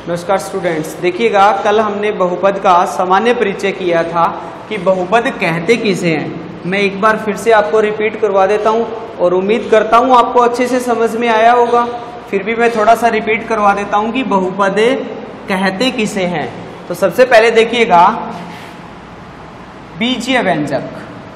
नमस्कार स्टूडेंट्स, देखिएगा कल हमने बहुपद का सामान्य परिचय किया था कि बहुपद कहते किसे हैं। मैं एक बार फिर से आपको रिपीट करवा देता हूं और उम्मीद करता हूं आपको अच्छे से समझ में आया होगा। फिर भी मैं थोड़ा सा रिपीट करवा देता हूं कि बहुपद कहते किसे हैं। तो सबसे पहले देखिएगा बीजीय व्यंजक।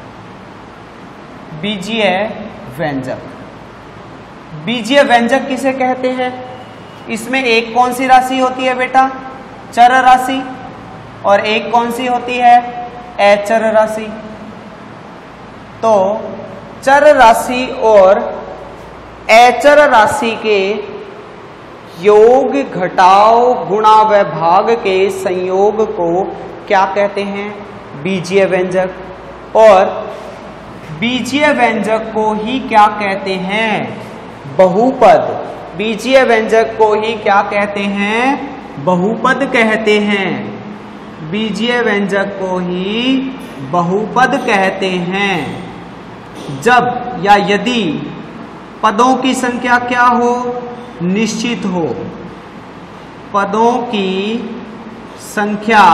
बीजीय व्यंजक, बीजीय व्यंजक किसे कहते हैं? इसमें एक कौन सी राशि होती है बेटा? चर राशि। और एक कौन सी होती है? अचर राशि। तो चर राशि और अचर राशि के योग, घटाव, गुणा व भाग के संयोग को क्या कहते हैं? बीजीय व्यंजक। और बीजीय व्यंजक को ही क्या कहते हैं? बहुपद। बीजीय व्यंजक को ही क्या कहते हैं? बहुपद कहते हैं। बीजीय व्यंजक को ही बहुपद कहते हैं जब या यदि पदों की संख्या क्या हो? निश्चित हो। पदों की संख्या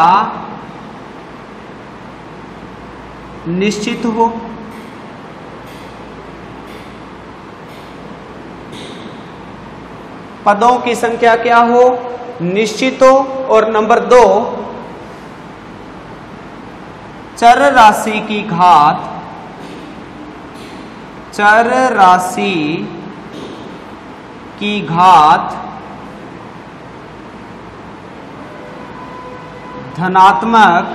निश्चित हो। पदों की संख्या क्या हो? निश्चित हो। और नंबर 2, चर राशि की घात, चर राशि की घात धनात्मक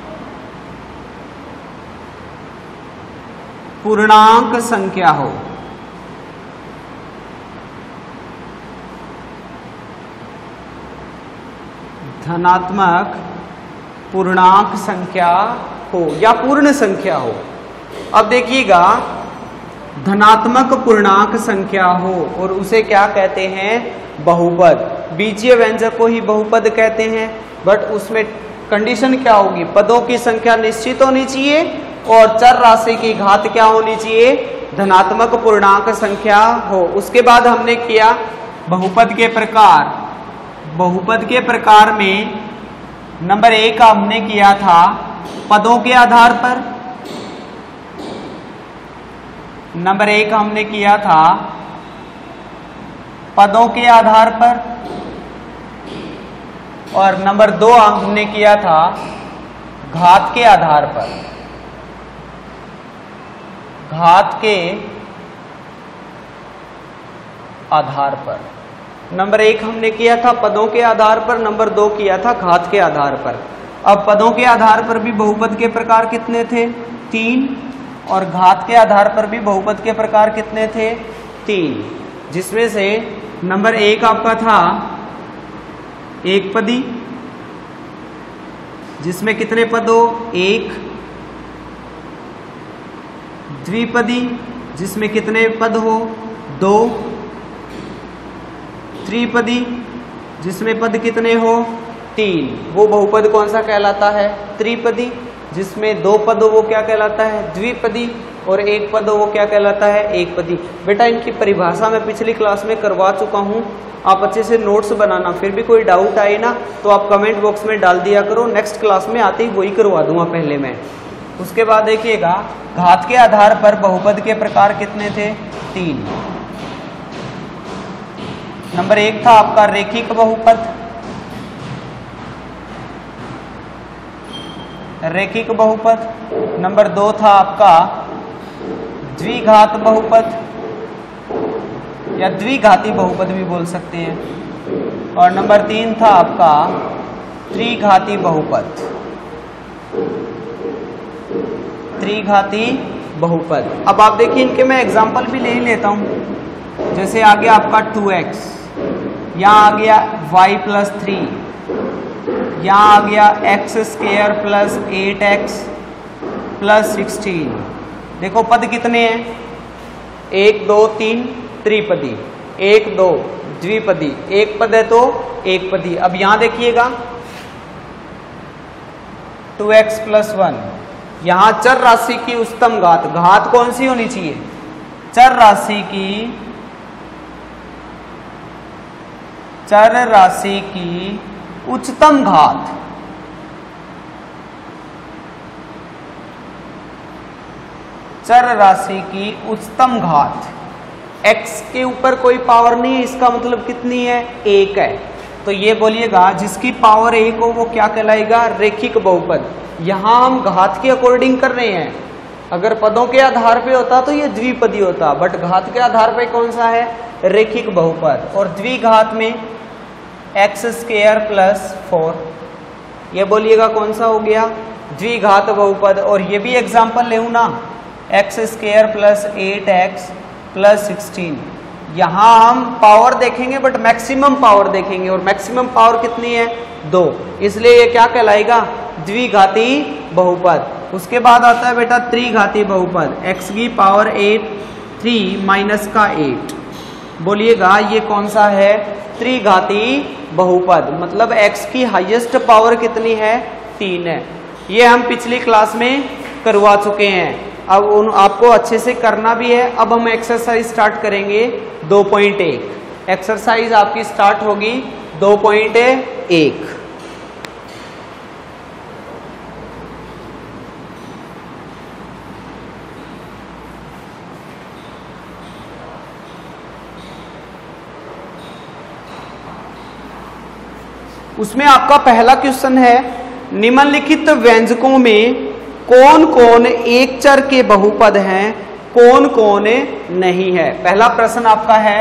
पूर्णांक संख्या हो। धनात्मक पूर्णांक संख्या हो या पूर्ण संख्या हो। अब देखिएगा, धनात्मक पूर्णांक संख्या हो और उसे क्या कहते हैं? बहुपद। बीजीय व्यंजक को ही बहुपद कहते हैं, बट उसमें कंडीशन क्या होगी? पदों की संख्या निश्चित होनी चाहिए और चर राशि की घात क्या होनी चाहिए? धनात्मक पूर्णांक संख्या हो। उसके बाद हमने किया बहुपद के प्रकार। बहुपद के प्रकार में नंबर 1 हमने किया था पदों के आधार पर। नंबर 1 हमने किया था पदों के आधार पर और नंबर 2 हमने किया था घात के आधार पर। घात के आधार पर। नंबर 1 हमने किया था पदों के आधार पर, नंबर 2 किया था घात के आधार पर। अब पदों के आधार पर भी बहुपद के प्रकार कितने थे? 3। और घात के आधार पर भी बहुपद के प्रकार कितने थे? 3। जिसमें से नंबर 1 आपका था एक पदी, जिसमें कितने पद हो? 1। द्विपदी, जिसमें कितने पद हो? 2। त्रिपदी, जिसमें पद कितने हो? 3। वो बहुपद कौन सा कहलाता है? त्रिपदी। जिसमें 2 पद हो वो क्या कहलाता है? द्विपदी। और 1 पद हो वो क्या कहलाता है? एकपदी। बेटा इनकी परिभाषा मैं पिछली क्लास में करवा चुका हूं, आप अच्छे से नोट्स बनाना। फिर भी कोई डाउट आए ना तो आप कमेंट बॉक्स में डाल दिया करो, नेक्स्ट क्लास में आते ही वही करवा दूंगा पहले मैं। उसके बाद देखिएगा घात के आधार पर बहुपद के प्रकार कितने थे? 3। नंबर 1 था आपका रेखिक बहुपद। रेखिक बहुपद। नंबर 2 था आपका द्विघात बहुपद या द्विघाती बहुपद भी बोल सकते हैं। और नंबर 3 था आपका त्रिघाती बहुपद। त्रिघाती बहुपद। अब आप देखिए इनके मैं एग्जांपल भी ले ही लेता हूं। जैसे आ गया आपका 2x, यहाँ आ गया y + 3, यहाँ आ गया x² + 8x + 16। देखो पद कितने हैं? 1 2 3 त्रिपदी, 1 2 द्विपदी, एक पद है तो एक पदी। अब यहां देखिएगा 2x + 1, यहां चर राशि की उच्चतम घात। घात कौन सी होनी चाहिए? चर राशि की चर राशि की उच्चतम घात, चर राशि की उच्चतम घात, x के ऊपर कोई पावर नहीं है, इसका मतलब कितनी है, 1 है। तो ये बोलिएगा जिसकी पावर 1 हो वो क्या कहलाएगा, रेखिक बहुपद। यहां हम घात के अकॉर्डिंग कर रहे हैं, अगर पदों के आधार पे होता तो ये द्विपदी होता, बट घात के आधार पे कौन सा है, रेखिक बहुपद। और द्विघात में x² + 4, ये बोलिएगा कौन सा हो गया, द्विघात बहुपद। और ये भी एग्जाम्पल ले ना, x² + 8x + 16, यहां हम पावर देखेंगे बट मैक्सिमम पावर देखेंगे, और मैक्सिमम पावर कितनी है, 2, इसलिए ये क्या कहलाएगा, द्विघाती बहुपद। उसके बाद आता है बेटा त्रिघाती बहुपद, x⁴ 3 - 8, बोलिएगा ये कौन सा है, त्रिघाती बहुपद। मतलब x की हाईएस्ट पावर कितनी है, 3 है। ये हम पिछली क्लास में करवा चुके हैं, अब आपको अच्छे से करना भी है। अब हम एक्सरसाइज स्टार्ट करेंगे 2.1। एक्सरसाइज आपकी स्टार्ट होगी 2.1। उसमें आपका पहला क्वेश्चन है, निम्नलिखित व्यंजकों में कौन कौन एक चर के बहुपद हैं, कौन कौन नहीं है। पहला प्रश्न आपका है,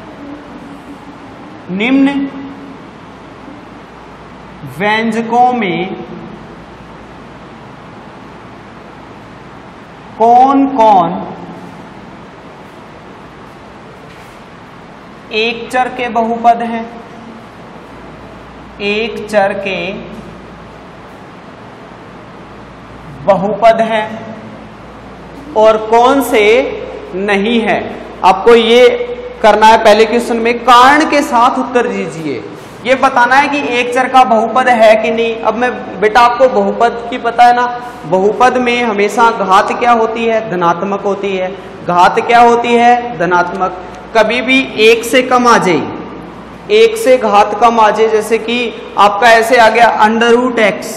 निम्न व्यंजकों में कौन कौन एक चर के बहुपद हैं, एक चर के बहुपद हैं और कौन से नहीं है। आपको ये करना है पहले क्वेश्चन में, कारण के साथ उत्तर दीजिए। ये बताना है कि एक चर का बहुपद है कि नहीं। अब मैं बेटा आपको बहुपद की पता है ना, बहुपद में हमेशा घात क्या होती है, धनात्मक होती है। घात क्या होती है, धनात्मक। कभी भी 1 से कम आ जाए, 1 से घात कम आ जाए, जैसे कि आपका ऐसे आ गया √x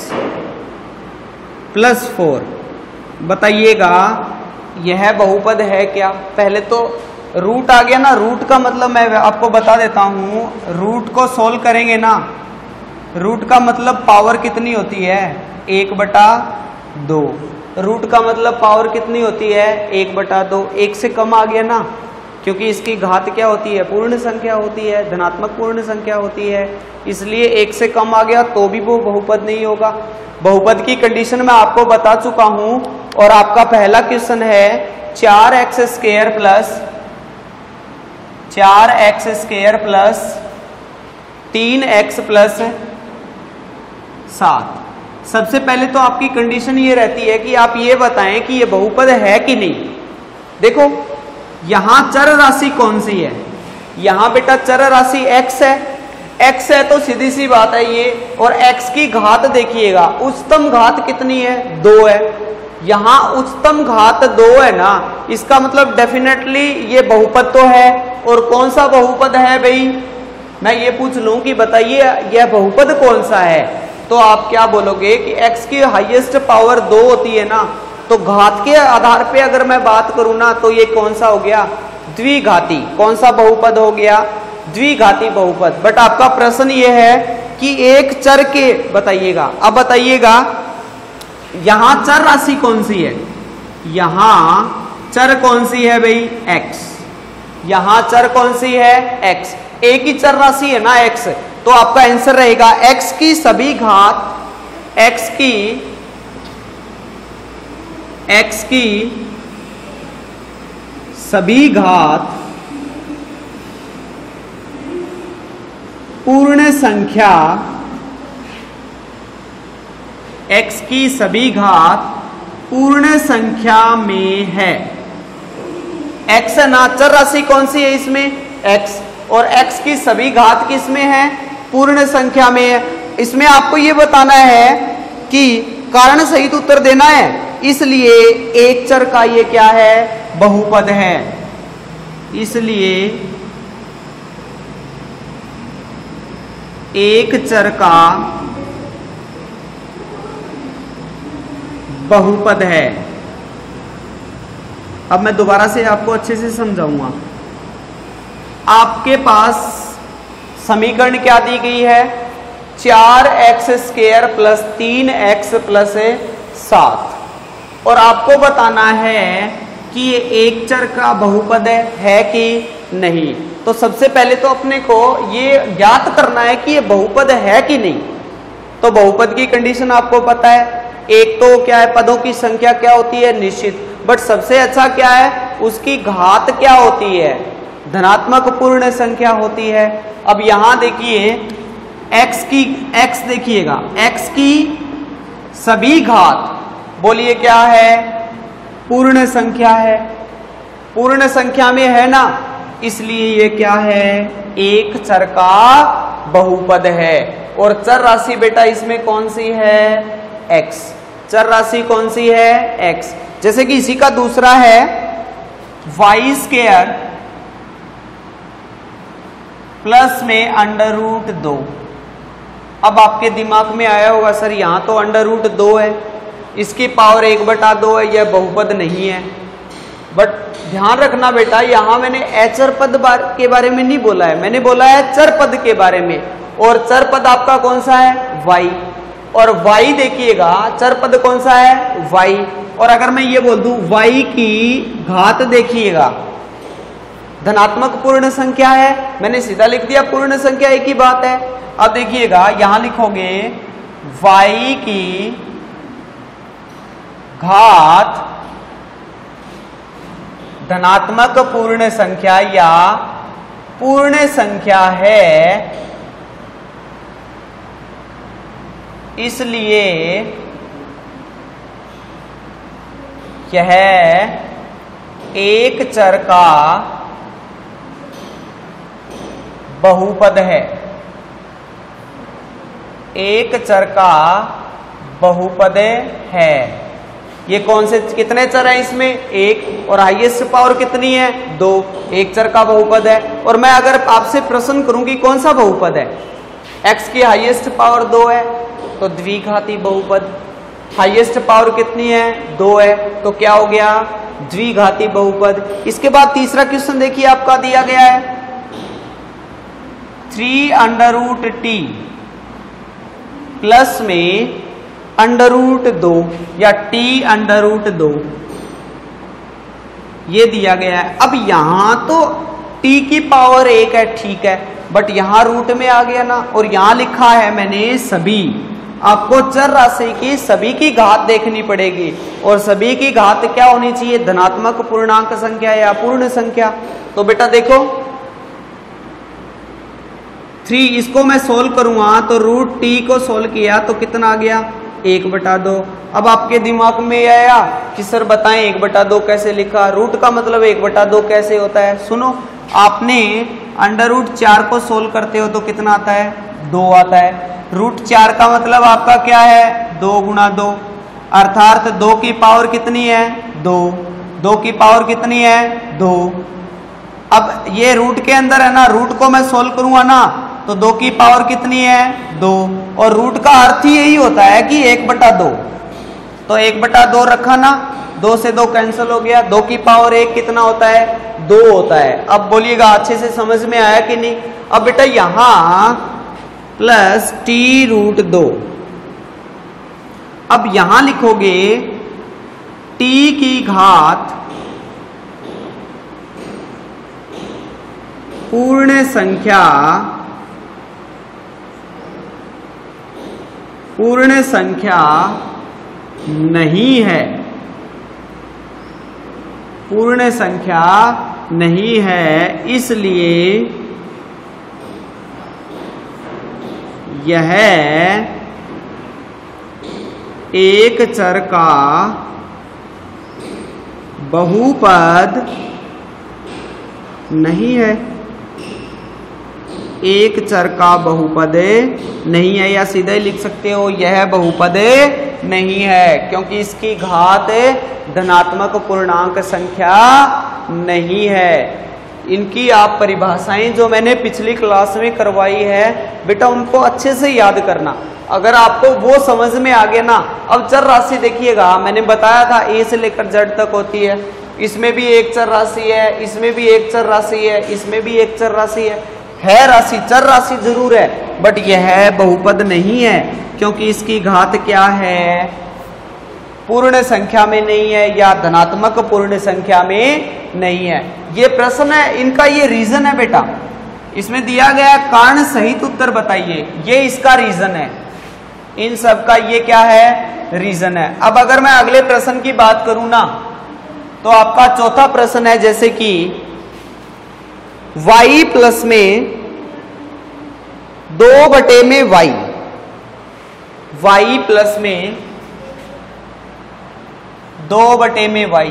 + 4, बताइएगा यह बहुपद है क्या। पहले तो रूट आ गया ना, रूट का मतलब मैं आपको बता देता हूं, रूट को सोल्व करेंगे ना, रूट का मतलब पावर कितनी होती है, 1/2। रूट का मतलब पावर कितनी होती है, 1/2। 1 से कम आ गया ना, क्योंकि इसकी घात क्या होती है, पूर्ण संख्या होती है, धनात्मक पूर्ण संख्या होती है, इसलिए 1 से कम आ गया तो भी वो बहुपद नहीं होगा। बहुपद की कंडीशन मैं आपको बता चुका हूं। और आपका पहला क्वेश्चन है 4x² + 3x + 7। सबसे पहले तो आपकी कंडीशन ये रहती है कि आप ये बताएं कि ये बहुपद है कि नहीं। देखो यहां चर राशि कौन सी है, यहां बेटा चर राशि x है, x है तो सीधी सी बात है ये। और x की घात देखिएगा, उच्चतम घात कितनी है, 2 है। यहां उच्चतम घात 2 है ना, इसका मतलब डेफिनेटली ये बहुपद तो है। और कौन सा बहुपद है भाई, मैं ये पूछ लूं कि बताइए यह बहुपद कौन सा है, तो आप क्या बोलोगे कि x की हाईएस्ट पावर 2 होती है ना, तो घात के आधार पे अगर मैं बात करूं ना, तो ये कौन सा हो गया, द्विघाती। कौन सा बहुपद हो गया, द्विघाती बहुपद। बट आपका प्रश्न ये है कि एक चर के बताइएगा। अब बताइएगा यहां चर राशि कौन सी है, यहां चर कौन सी है भाई, x। यहां चर कौन सी है, x। एक ही चर राशि है ना x, तो आपका आंसर रहेगा x की सभी घात, x की सभी घात पूर्ण संख्या, x की सभी घात पूर्ण संख्या में है। x ना, चर राशि कौन सी है इसमें, x। और x की सभी घात किस में है, पूर्ण संख्या में है। इसमें आपको ये बताना है कि कारण सहित उत्तर देना है, इसलिए एक चर का ये क्या है, बहुपद है। इसलिए एक चर का बहुपद है। अब मैं दोबारा से आपको अच्छे से समझाऊंगा। आपके पास समीकरण क्या दी गई है? 4x² प्लस 3x प्लस 7 और आपको बताना है कि ये एक चर का बहुपद है कि नहीं। तो सबसे पहले तो अपने को ये ज्ञात करना है कि ये बहुपद है कि नहीं। तो बहुपद की कंडीशन आपको पता है, एक तो क्या है, पदों की संख्या क्या होती है? निश्चित। बट सबसे अच्छा क्या है? उसकी घात क्या होती है? धनात्मक पूर्ण संख्या होती है। अब यहां देखिए x देखिएगा, x की सभी घात बोलिए क्या है? पूर्ण संख्या है। पूर्ण संख्या में है ना, इसलिए ये क्या है? एक चर का बहुपद है। और चर राशि बेटा इसमें कौन सी है? x। चर राशि कौन सी है? x। जैसे कि इसी का दूसरा है y² प्लस में √2। अब आपके दिमाग में आया होगा सर यहां तो √2 है, इसकी पावर 1/2 है, यह बहुपद नहीं है। बट ध्यान रखना बेटा, यहां मैंने अचर पद के बारे में नहीं बोला है, मैंने बोला है चर पद के बारे में। और चर पद आपका कौन सा है? y। और y देखिएगा, चर पद कौन सा है? y। और अगर मैं ये बोल दूं y की घात देखिएगा, धनात्मक पूर्ण संख्या है, मैंने सीधा लिख दिया पूर्ण संख्या, एक ही बात है। अब देखिएगा यहां लिखोगे y की घात धनात्मक पूर्ण संख्या या पूर्ण संख्या है, इसलिए यह एक चर का बहुपद है। एक चर का बहुपद है। ये कौन से कितने चर हैं इसमें? एक। और हाईएस्ट पावर कितनी है? 2। एक चर का बहुपद है। और मैं अगर आपसे प्रश्न करूं कि कौन सा बहुपद है? x की हाईएस्ट पावर 2 है तो द्विघाती बहुपद। हाईएस्ट पावर कितनी है? 2 है, तो क्या हो गया? द्विघाती बहुपद। इसके बाद तीसरा क्वेश्चन देखिए आपका दिया गया है 3√t प्लस में √2 या t√2 ये दिया गया है। अब यहां तो t की पावर 1 है, ठीक है, बट यहां रूट में आ गया ना, और यहां लिखा है मैंने सभी। आपको चर राशि की सभी की घात देखनी पड़ेगी, और सभी की घात क्या होनी चाहिए? धनात्मक पूर्णांक संख्या या पूर्ण संख्या। तो बेटा देखो 3, इसको मैं सोल्व करूंगा तो √t को सोल्व किया तो कितना आ गया? 1/2। अब आपके दिमाग में आया कि सर बताएं 1/2 कैसे लिखा? रूट का मतलब 1/2 कैसे होता है? सुनो, आपने √4 को सोल्व करते हो तो कितना आता है? 2 आता है। √4 का मतलब आपका क्या है? 2 × 2, अर्थात 2 की पावर कितनी है? 2। 2 की पावर कितनी है? 2। अब ये रूट के अंदर है ना, रूट को मैं सोल्व करूंगा ना तो 2 की पावर कितनी है? 2। और रूट का अर्थ ही यही होता है कि 1/2। तो 1/2 रखा ना, 2 से 2 कैंसिल हो गया, 2 की पावर 1 कितना होता है? 2 होता है। अब बोलिएगा अच्छे से समझ में आया कि नहीं? अब बेटा यहां प्लस t√2, अब यहां लिखोगे t की घात पूर्ण संख्या नहीं है। पूर्ण संख्या नहीं है, इसलिए यह एक चर का बहुपद नहीं है। एक चर का बहुपद नहीं है, या सीधे ही लिख सकते हो यह बहुपद नहीं है, क्योंकि इसकी घात धनात्मक पूर्णांक संख्या नहीं है। इनकी आप परिभाषाएं जो मैंने पिछली क्लास में करवाई है बेटा उनको अच्छे से याद करना। अगर आपको वो समझ में आ गया ना, अब चर राशि देखिएगा, मैंने बताया था ए से लेकर जेड तक होती है, इसमें भी एक चर राशि है, इसमें भी एक चर राशि है, इसमें भी एक चर राशि है राशि, चर राशि जरूर है, बट यह बहुपद नहीं है क्योंकि इसकी घात क्या है, पूर्ण संख्या में नहीं है या धनात्मक पूर्ण संख्या में नहीं है। ये प्रश्न है, इनका ये रीजन है बेटा, इसमें दिया गया कारण सहित उत्तर बताइए, ये इसका रीजन है, इन सब का ये क्या है, रीजन है। अब अगर मैं अगले प्रश्न की बात करूं ना, तो आपका चौथा प्रश्न है जैसे कि y प्लस में 2/y, y प्लस में 2/y,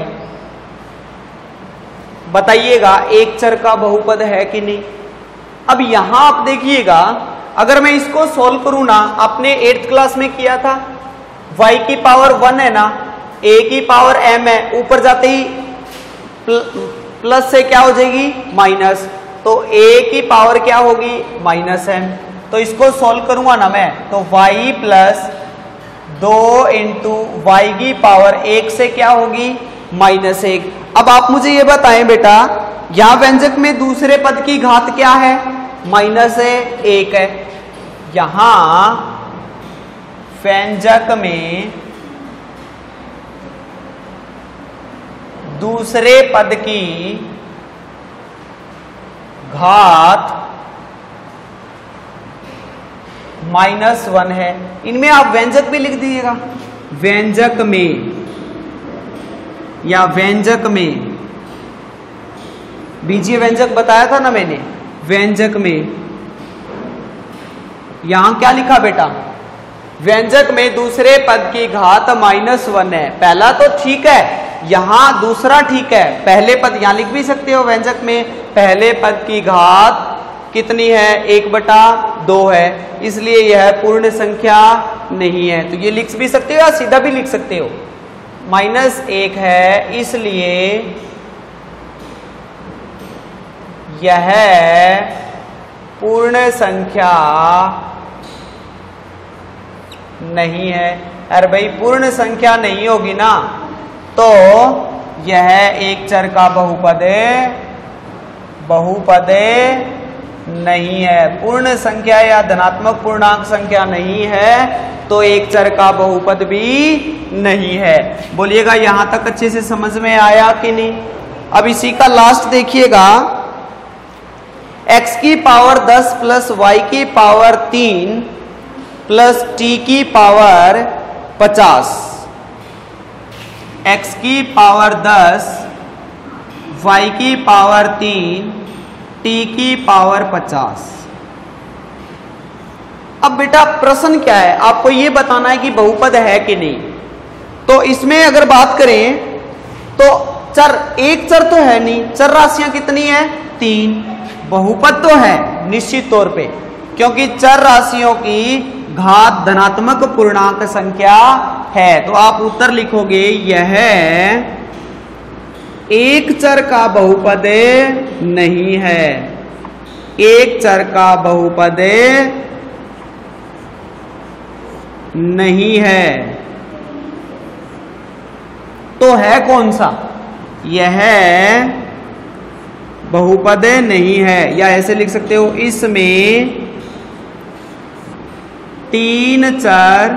बताइएगा एक चर का बहुपद है कि नहीं। अब यहां आप देखिएगा, अगर मैं इसको सोल्व करूं ना, आपने 8th क्लास में किया था, y की पावर 1 है ना, a की पावर m है, ऊपर जाते ही प्लस से क्या हो जाएगी माइनस, तो a की पावर क्या होगी -m। तो इसको सोल्व करूंगा ना मैं, तो y प्लस 2 इंटू वाई की पावर 1 से क्या होगी -1। अब आप मुझे ये बताएं बेटा, यहां व्यंजक में दूसरे पद की घात क्या है, -1 है। यहां व्यंजक में दूसरे पद की घात -1 है। इनमें आप व्यंजक भी लिख दीजिएगा, व्यंजक में या व्यंजक में, बीजीय व्यंजक बताया था ना मैंने, व्यंजक में यहां क्या लिखा बेटा, व्यंजक में दूसरे पद की घात -1 है। पहला तो ठीक है, यहां दूसरा ठीक है, पहले पद यहां लिख भी सकते हो, व्यंजक में पहले पद की घात कितनी है, 1/2 है, इसलिए यह पूर्ण संख्या नहीं है। तो ये लिख भी सकते हो या सीधा भी लिख सकते हो, -1 है, इसलिए यह पूर्ण संख्या नहीं है। अरे भाई पूर्ण संख्या नहीं होगी ना, तो यह एक चर का बहुपद नहीं है। पूर्ण संख्या या धनात्मक पूर्णांक संख्या नहीं है तो एक चर का बहुपद भी नहीं है। बोलिएगा यहां तक अच्छे से समझ में आया कि नहीं। अब इसी का लास्ट देखिएगा, x की पावर 10 प्लस y की पावर 3 प्लस t की पावर 50, x की पावर 10, y की पावर 3, t की पावर 50। अब बेटा प्रश्न क्या है, आपको यह बताना है कि बहुपद है कि नहीं। तो इसमें अगर बात करें तो एक चर तो है नहीं, चर राशियां कितनी है, 3। बहुपद तो है निश्चित तौर पे, क्योंकि चर राशियों की घात धनात्मक पूर्णांक संख्या है। तो आप उत्तर लिखोगे यह एक चर का बहुपद नहीं है, एक चर का बहुपद नहीं है। तो है कौन सा, यह बहुपद नहीं है। या ऐसे लिख सकते हो, इसमें 3 चर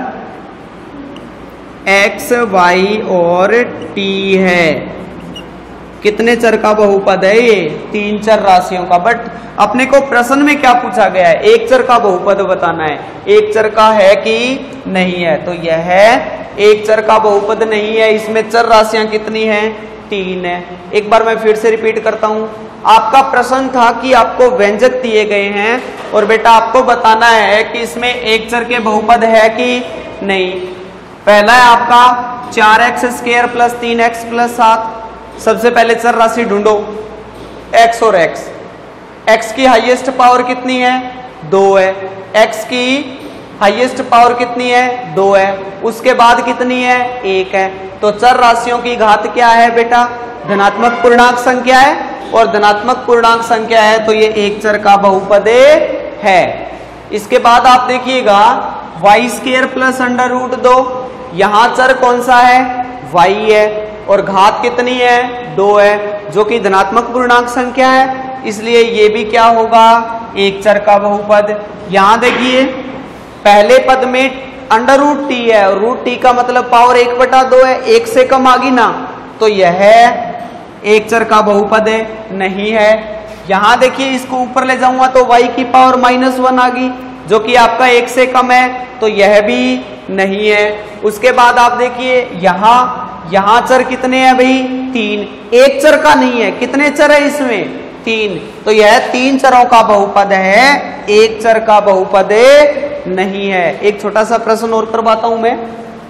x, y और t है। कितने चर का बहुपद है ये, 3 चर राशियों का। बट अपने को प्रश्न में क्या पूछा गया है, एक चर का बहुपद बताना है, एक चर का है कि नहीं है। तो यह एक चर का बहुपद नहीं है। इसमें चर राशियां कितनी हैं, 3 है। एक बार मैं फिर से रिपीट करता हूं, आपका प्रश्न था कि आपको व्यंजक दिए गए हैं और बेटा आपको बताना है कि इसमें एक चर के बहुपद है कि नहीं। पहला है आपका 4x² प्लस 3x प्लस 7। सबसे पहले चर राशि ढूंढो, x और x की हाईएस्ट पावर कितनी है, 2 है। x की हाईएस्ट पावर कितनी है, 2 है। उसके बाद कितनी है, 1 है। तो चर राशियों की घात क्या है बेटा, धनात्मक पूर्णांक संख्या है। और धनात्मक पूर्णांक संख्या है तो ये एक चर का बहुपद है। इसके बाद आप देखिएगा y square plus under root 2, यहां चर कौन सा है, y है, और घात कितनी है, 2 है, जो कि धनात्मक पूर्णांक संख्या है, इसलिए ये भी क्या होगा, एक चर का बहुपद। यहां देखिए पहले पद में अंडर रूट टी है और रूट टी का मतलब पावर 1/2 है, 1 से कम आ गई ना, तो यह एक चर का बहुपद है, नहीं है। यहां देखिए इसको ऊपर ले जाऊंगा तो y की पावर -1 आ गई, जो कि आपका 1 से कम है, तो यह भी नहीं है। उसके बाद आप देखिए यहां चर कितने हैं भाई, 3, एक चर का नहीं है, कितने चर है इसमें, 3, तो यह 3 चरों का बहुपद है, एक चर का बहुपद नहीं है। एक छोटा सा प्रश्न और करवाता हूं मैं,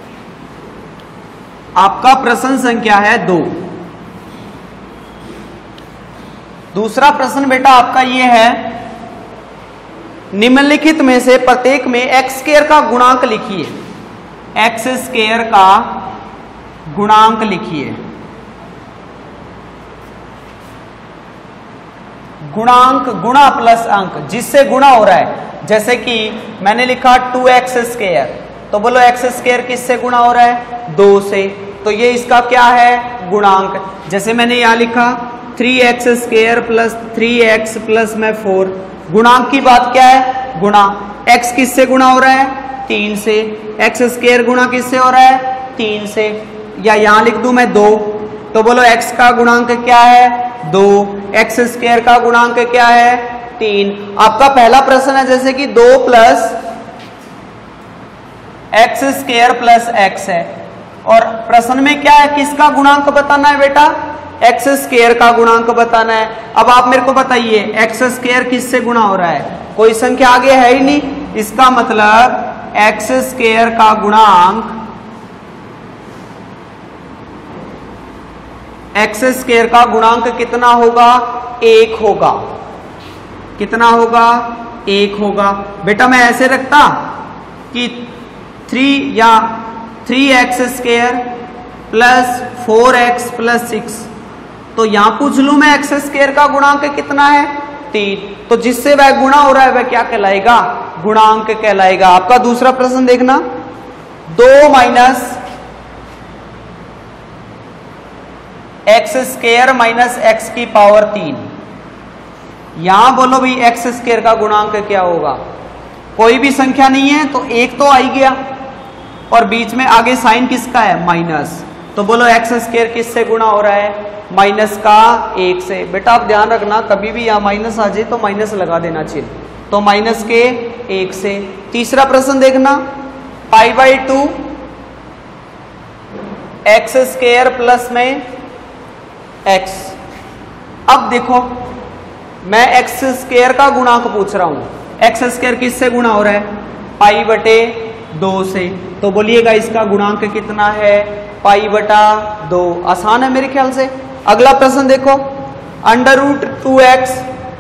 आपका प्रश्न संख्या है 2। दूसरा प्रश्न बेटा आपका ये है, निम्नलिखित में से प्रत्येक में एक्स स्क्वायर का गुणांक लिखिए, एक्स स्क्वायर का गुणांक लिखिए। गुणांक गुणा प्लस अंक, जिससे गुणा हो रहा है, जैसे कि मैंने लिखा 2x स्क्वायर, तो बोलो x स्क्वायर किससे गुणा हो रहा है, 2 से, तो ये इसका क्या है, गुणांक। जैसे मैंने यहां लिखा 3x square plus 3x plus में 4, गुणांक की बात क्या है, गुणा। x किससे गुणा हो रहा है, 3 से, x स्क्वायर गुणा किससे हो रहा है, 3 से, या यहां लिख दूं मैं 2, तो बोलो x का गुणांक क्या है, 2, x स्क्वायर का गुणांक क्या है, 3। आपका पहला प्रश्न है जैसे कि 2 plus x square plus x है, और प्रश्न में क्या है, किसका गुणांक बताना है बेटा, एक्स स्क्वायर का गुणांक बताना है। अब आप मेरे को बताइए एक्स स्क्वायर किससे गुणा हो रहा है, कोई संख्या आगे है ही नहीं, इसका मतलब एक्स स्क्वायर का गुणांक, एक्स स्क्वायर का गुणांक कितना होगा, 1 होगा। कितना होगा, 1 होगा। बेटा मैं ऐसे रखता कि 3 या 3x square plus 4x plus 6, तो यहां पूछ लू मैं एक्स स्क्वायर का गुणांक कितना है, 3, तो जिससे वह गुणा हो रहा है वह क्या कहलाएगा, गुणांक कहलाएगा। आपका दूसरा प्रश्न देखना, 2 minus x square minus x की पावर 3, यहां बोलो भी एक्स स्क्वायर का गुणांक क्या होगा, कोई भी संख्या नहीं है तो 1 तो आ ही गया, और बीच में आगे साइन किसका है, माइनस, तो बोलो एक्स स्क्वायर किससे गुणा हो रहा है, माइनस का 1 से। बेटा आप ध्यान रखना कभी भी यहां माइनस आ जाए तो माइनस लगा देना चाहिए, तो माइनस के 1 से। तीसरा प्रश्न देखना, π/2 एक्स स्क्वायर प्लस में x। अब देखो मैं एक्स स्क्वायर का गुणांक पूछ रहा हूं, एक्स स्क्वायर किससे गुणा हो रहा है, π/2 से, तो बोलिएगा इसका गुणांक कितना है, π/2। आसान है मेरे ख्याल से। अगला प्रश्न देखो, √2x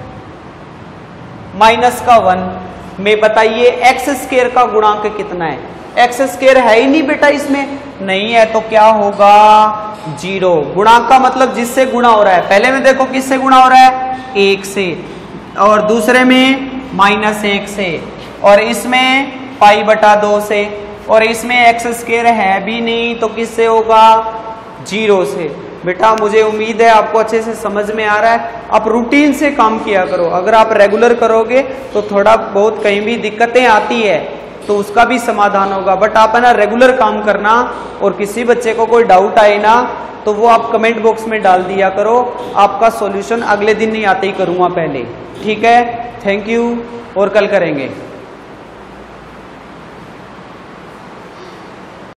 माइनस का 1 में बताइए एक्स स्क्वायर का गुणांक कितना है, एक्स स्क्वायर है ही नहीं बेटा इसमें, नहीं है, तो क्या होगा, 0। गुणांक का मतलब जिससे गुणा हो रहा है, पहले में देखो किससे गुणा हो रहा है, 1 से, और दूसरे में -1 से, और इसमें π/2 से, और इसमें एक्स स्क्वायर है भी नहीं तो किससे होगा, 0 से। बेटा मुझे उम्मीद है आपको अच्छे से समझ में आ रहा है। आप रूटीन से काम किया करो, अगर आप रेगुलर करोगे तो थोड़ा बहुत कहीं भी दिक्कतें आती है तो उसका भी समाधान होगा, बट आप है ना रेगुलर काम करना, और किसी बच्चे को कोई डाउट आए ना तो वो आप कमेंट बॉक्स में डाल दिया करो, आपका सॉल्यूशन अगले दिन नहीं आते ही करूंगा पहले, ठीक है। थैंक यू, और कल करेंगे।